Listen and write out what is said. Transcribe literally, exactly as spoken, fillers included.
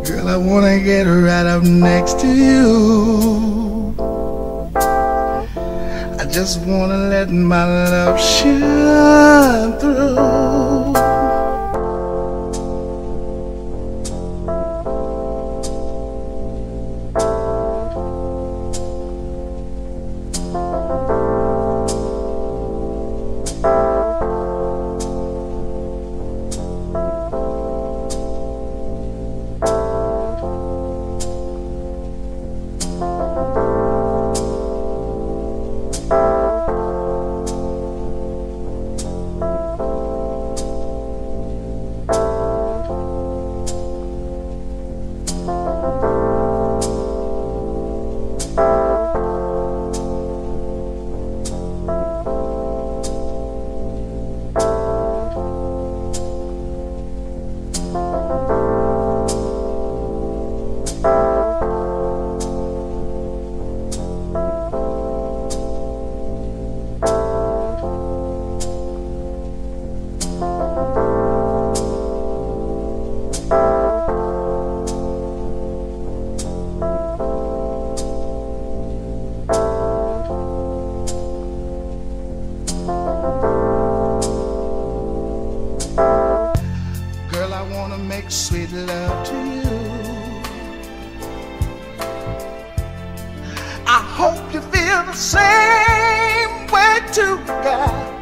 Girl, I wanna get right up next to you. I just wanna let my love shine through. Sweet love to you. I hope you feel the same way too, God.